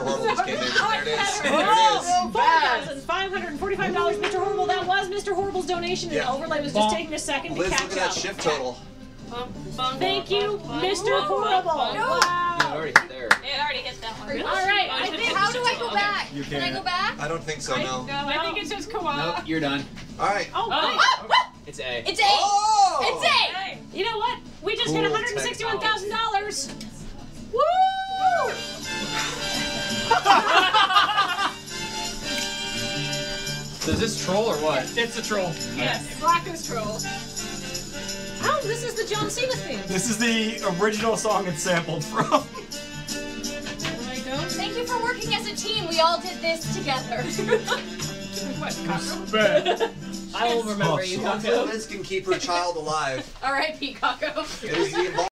Horrible just came in. There it is. There Oh, it is. $4,545, Mr. Horrible. That was Mr. Horrible's donation, and Overlay was just taking a second to Liz, catch look at that up. shift total. Thank you, Mr. Horrible. Wow. You already hit there. It already hit that one. All right. How do I go back? You Can I can't. go back? I don't think so, no. No, I think it's just koala. Nope, you're done. All right. Oh, It's A. It's A. Oh! It's A. you know what? We just hit Cool $161,000. Woo! Is this troll or what? It's a troll. Yes, Flacco's troll. Oh, this is the John Cena theme. This is the original song it's sampled from. Thank you for working as a team. We all did this together. What, I will remember you, Coco. Liz can keep her child alive. R.I.P. Kako. It is the